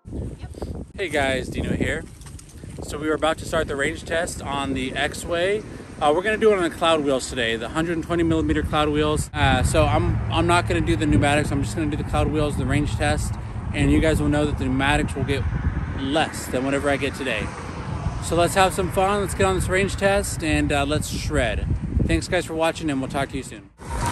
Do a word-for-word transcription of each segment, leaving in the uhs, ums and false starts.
Hey guys, Dino here. So we were about to start the range test on the Exway. Uh, we're going to do it on the cloud wheels today, the one hundred twenty millimeter cloud wheels. Uh, so I'm, I'm not going to do the pneumatics, I'm just going to do the cloud wheels, the range test. And you guys will know that the pneumatics will get less than whatever I get today. So let's have some fun, let's get on this range test, and uh, let's shred. Thanks guys for watching, and we'll talk to you soon.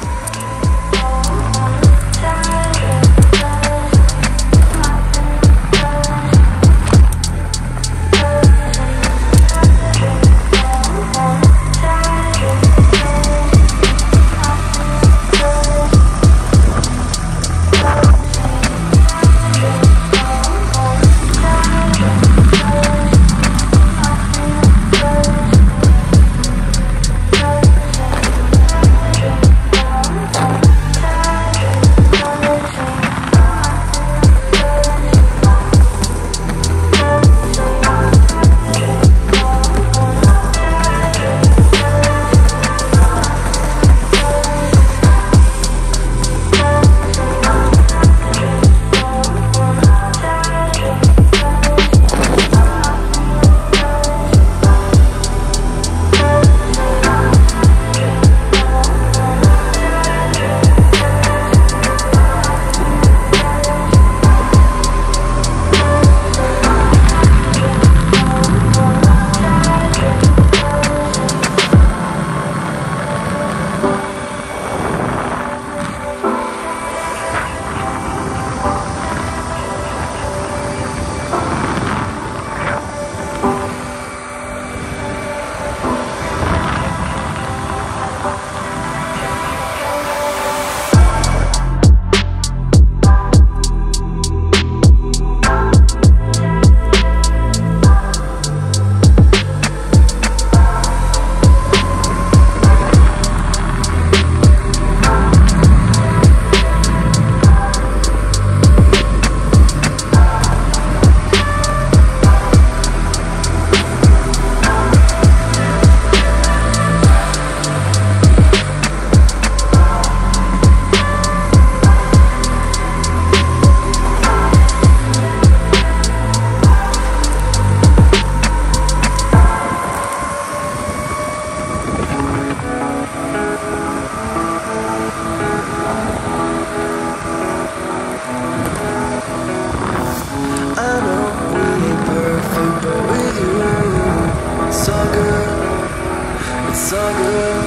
It's all good,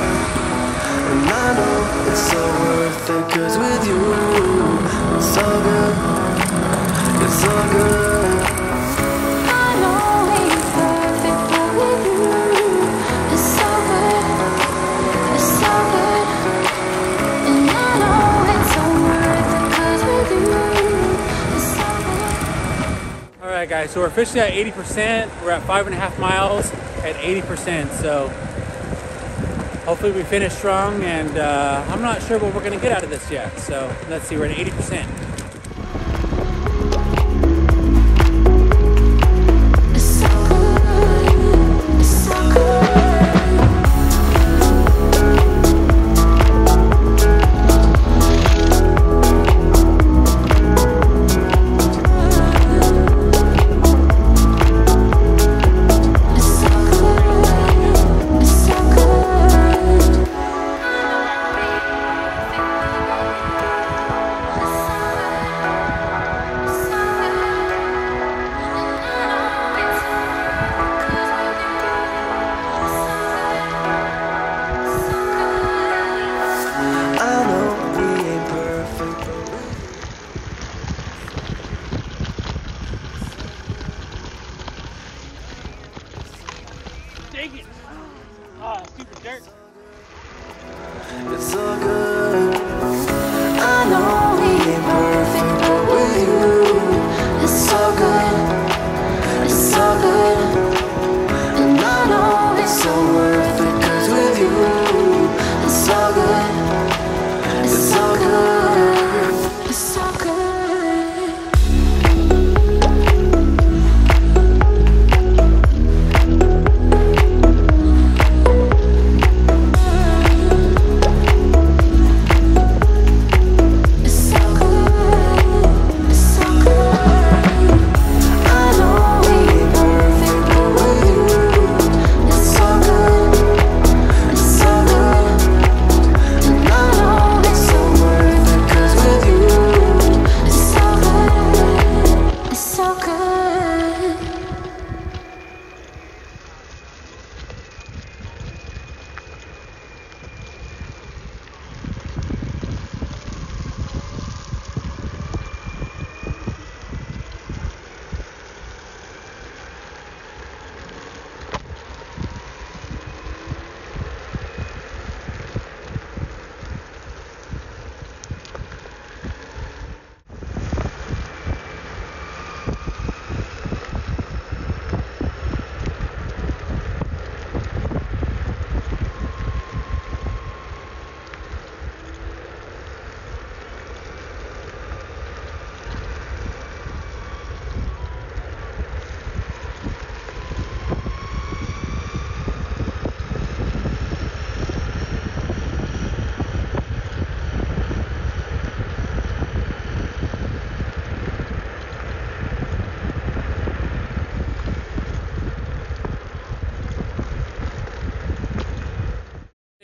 and I know it's so worth it, 'cause with you, it's all good, it's all good. I know we ain't perfect, but with you, it's so good, it's so good. And I know it's so worth it, 'cause with you, it's so good. Alright guys, so we're officially at eighty percent. We're at five and a half miles at eighty percent. So hopefully we finish strong, and uh, I'm not sure what we're going to get out of this yet. So let's see, we're at eighty percent. It's so good, it's so good.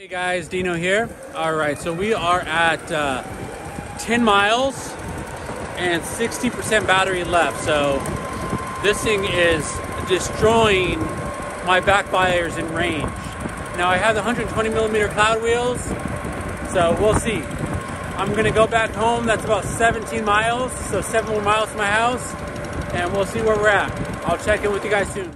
Guys, Dino here. All right, so we are at uh, ten miles and sixty percent battery left. So this thing is destroying my backfires in range. Now I have the one hundred twenty millimeter cloud wheels, so we'll see. I'm gonna go back home. That's about seventeen miles, so seven more miles to my house, and we'll see where we're at. I'll check in with you guys soon.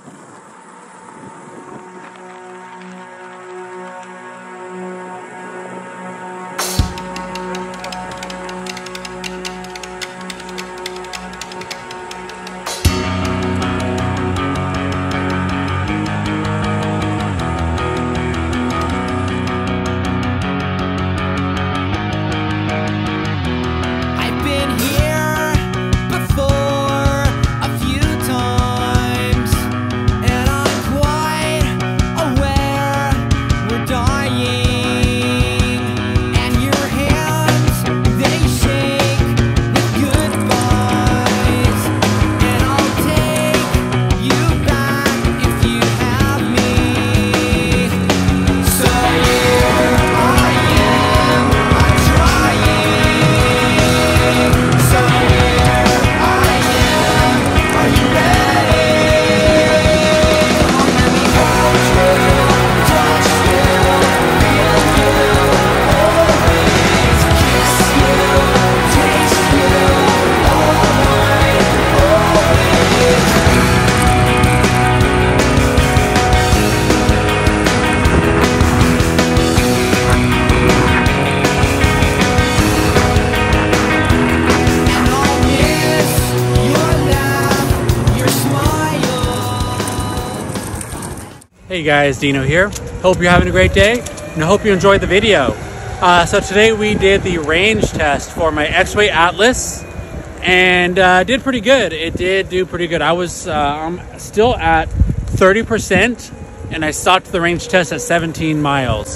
Hey guys, Dino here. Hope you're having a great day and I hope you enjoyed the video. Uh, so today we did the range test for my Exway Atlas and uh, did pretty good. It did do pretty good. I was uh, I'm still at thirty percent and I stopped the range test at seventeen miles.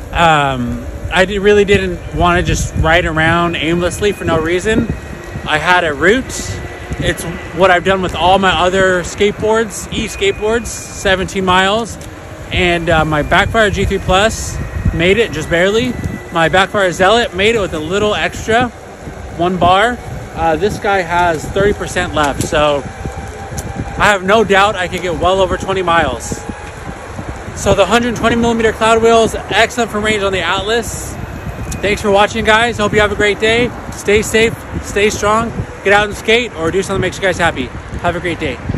Um, I did, really didn't want to just ride around aimlessly for no reason. I had a route. It's what I've done with all my other skateboards, e-skateboards, seventeen miles. And uh, my Backfire G three Plus made it just barely. My Backfire Zealot made it with a little extra, one bar. Uh, this guy has thirty percent left, so I have no doubt I could get well over twenty miles. So the one hundred twenty millimeter cloud wheels, excellent for range on the Atlas. Thanks for watching, guys. Hope you have a great day. Stay safe, stay strong, get out and skate, or do something that makes you guys happy. Have a great day.